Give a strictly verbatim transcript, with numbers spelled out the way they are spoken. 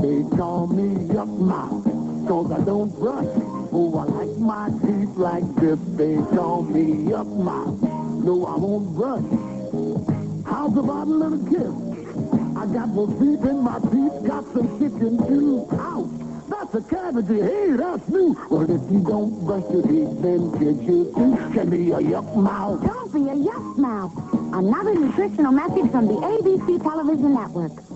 They call me Yuck Mouth, cause I don't brush. Oh, I like my teeth like this. They call me Yuck Mouth. No, I won't brush. How's about a little kiss? I got more teeth in my teeth, got some chicken too. Ouch! That's a cavity. Hey, that's new. Well, if you don't brush your teeth, then kids you too can be a Yuck Mouth. Don't be a Yuck Mouth. Another nutritional message from the A B C Television Network.